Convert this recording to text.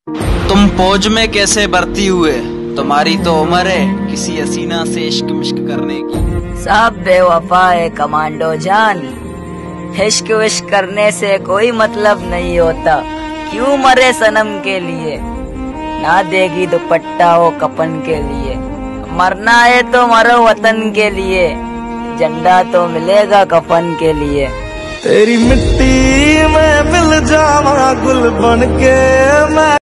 तुम फौज में कैसे भर्ती हुए? तुम्हारी तो उम्र है किसी हसीना से इश्क मिश्क करने की। सब बेवफा है कमांडो जान, इश्क विश्क करने से कोई मतलब नहीं होता। क्यों मरे सनम के लिए, ना देगी दुपट्टा हो कफन के लिए। मरना है तो मरो वतन के लिए, झंडा तो मिलेगा कफन के लिए। तेरी मिट्टी में मिल जावा गुल बन के मैं